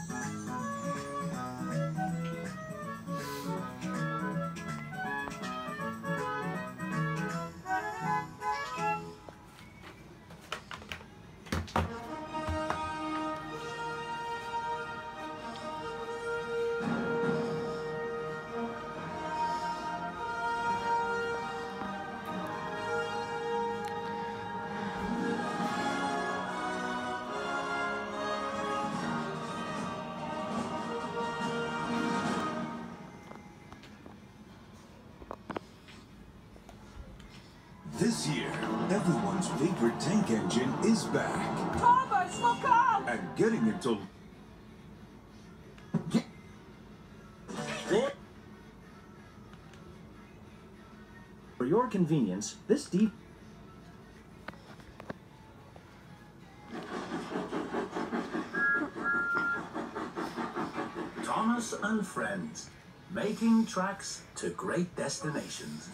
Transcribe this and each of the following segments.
This year, everyone's favorite tank engine is back. Thomas, look out! And getting it to... For your convenience, this deep... Thomas and Friends, making tracks to great destinations.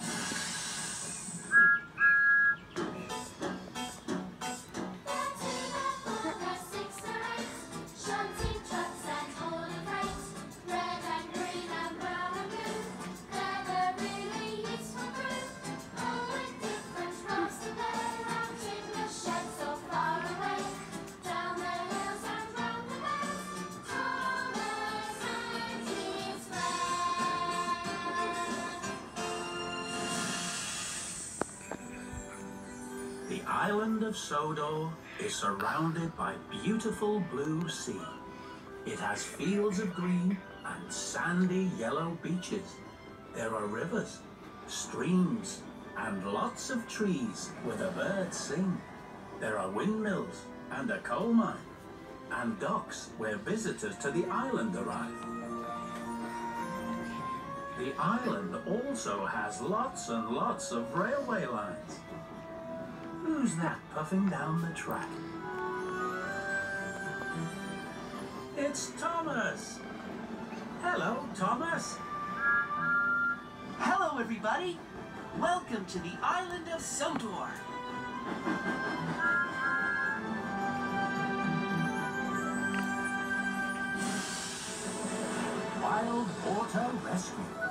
The island of Sodor is surrounded by beautiful blue sea. It has fields of green and sandy yellow beaches. There are rivers, streams, and lots of trees where the birds sing. There are windmills and a coal mine, and docks where visitors to the island arrive. The island also has lots and lots of railway lines. Who's that puffing down the track? It's Thomas! Hello, Thomas! Hello, everybody! Welcome to the island of Sodor! Wild Water Rescue.